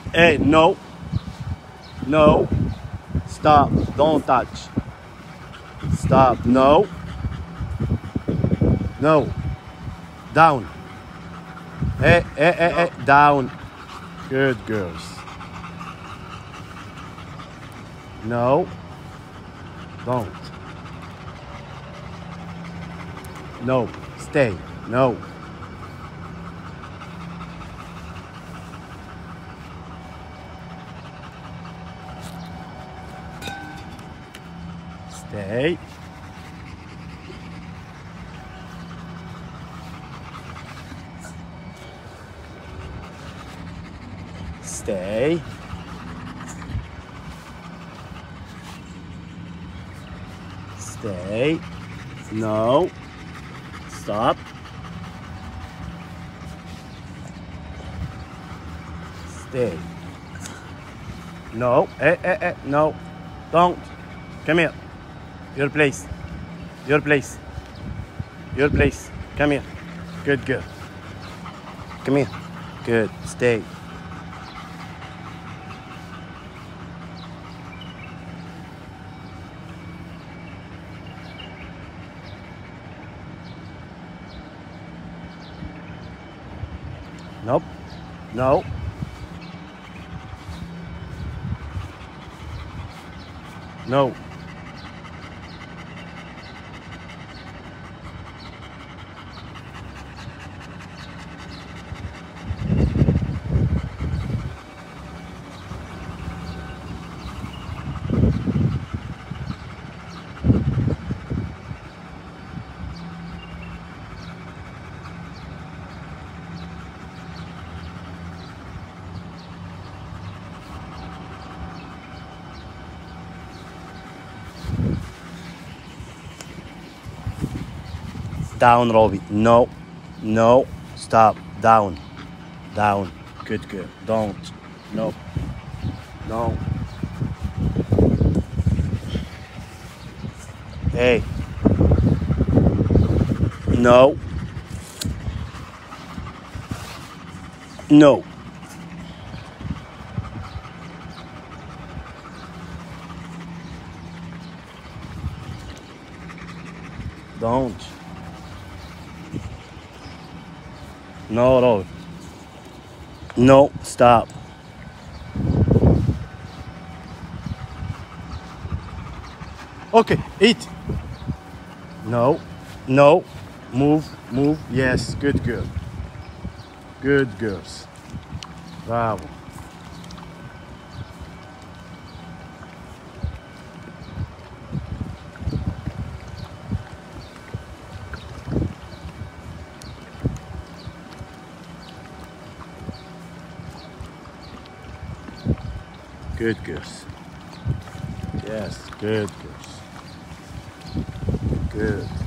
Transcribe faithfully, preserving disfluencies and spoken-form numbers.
Hey, no. No. Stop. Don't touch. Stop. No. No. Down. Hey, hey, hey, hey. Down. Good girls. No. Don't. No. Stay. No. Stay. Stay. Stay. No. Stop. Stay. No. Eh, eh, eh. No. Don't. Come here. Your place. Your place. Your place. Come here. Good girl. Come here. Good. Stay. Nope. No. No. Down, Robbie. No. No. Stop. Down. Down. Good girl. Don't. No. No. Hey. No. No. Don't. No, no. No, stop. Okay, eat. No, no. Move, move. Yes, good girl. Good girls. Bravo. Good girls. Yes, good girls. Good.